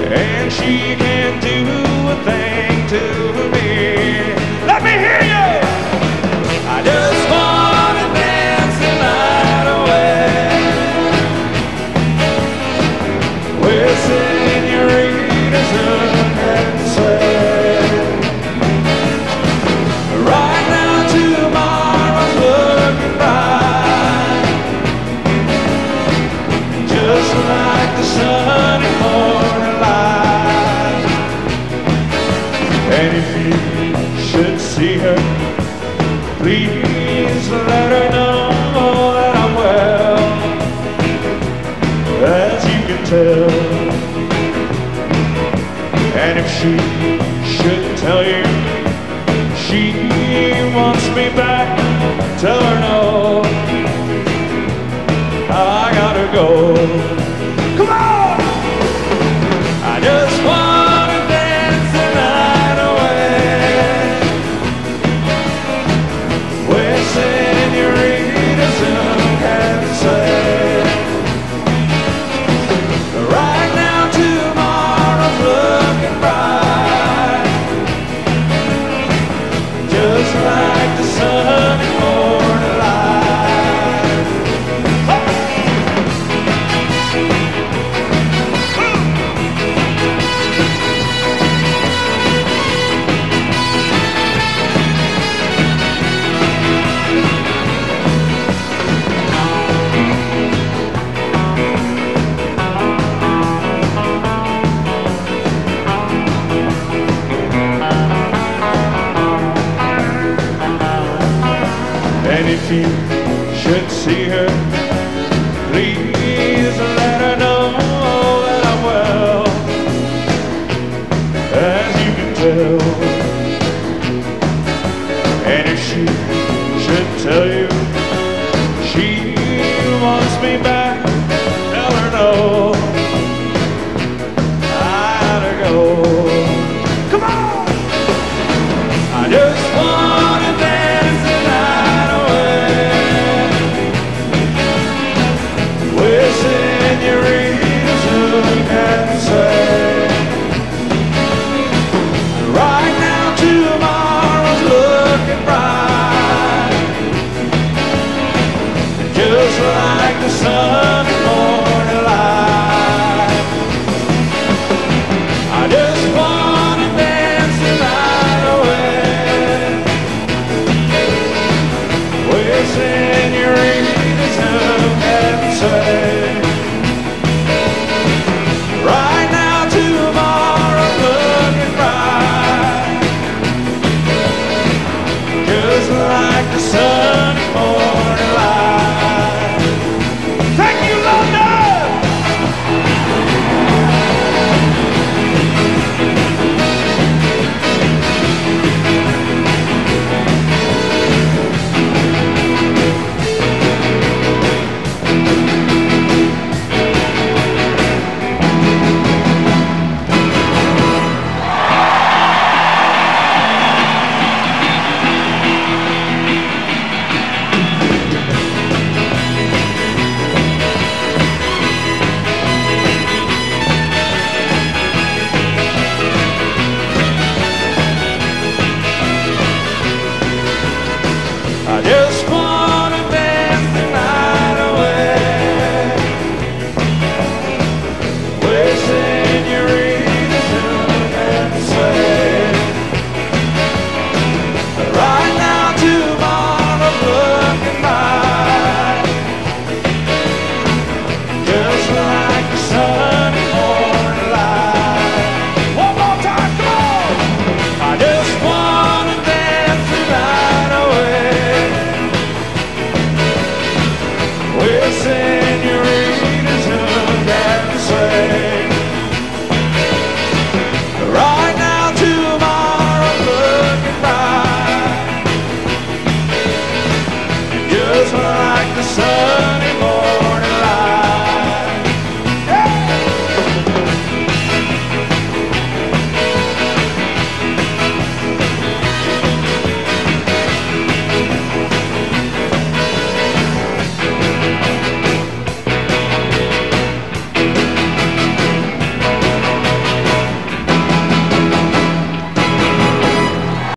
and she can't do a thing to me. Let me hear you. I just wanna dance the night away with senoritas and sway. Right now tomorrow's looking bright, just like the sunny morning light. And if you should see her, please let her know that I'm well, as you can tell. And if she should tell you she wants me back, tell her no, I gotta go. Come on! I just wanna dance the night away with senoritas who can say. Right now tomorrow's looking bright, just like the sunny morning light. And if you should see her, please let her know that I'm well, as you can tell. And if she should tell you she wants me back, tell her no, I gotta go. Come on! I just wanna dance the night away with senoritas who can say. Right now tomorrow's looking bright, just like the sunny morning light. I just wanna dance the night away with senoritas who can say. Right now tomorrow's looking bright, just like the sunny morning light. Thank you, London! I just wanna dance the night away with senoritas who can sway. Right now tomorrow's looking bright, just like the sunny morning light. One more time, come on! I just wanna dance the night away with senoritas who can sway. Right now tomorrow's looking bright, just like the sun.